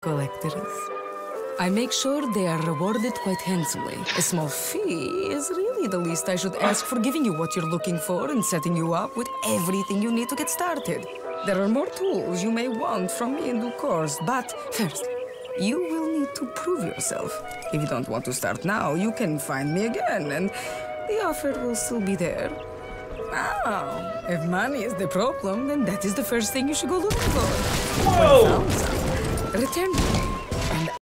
collectors. I make sure they are rewarded quite handsomely. A small fee is really the least I should ask for giving you what you're looking for and setting you up with everything you need to get started. There are more tools you may want from me in due course, but first, you will need to prove yourself. If you don't want to start now, you can find me again, and the offer will still be there. Now, if money is the problem, then that is the first thing you should go looking for. Whoa! When found some, return to me.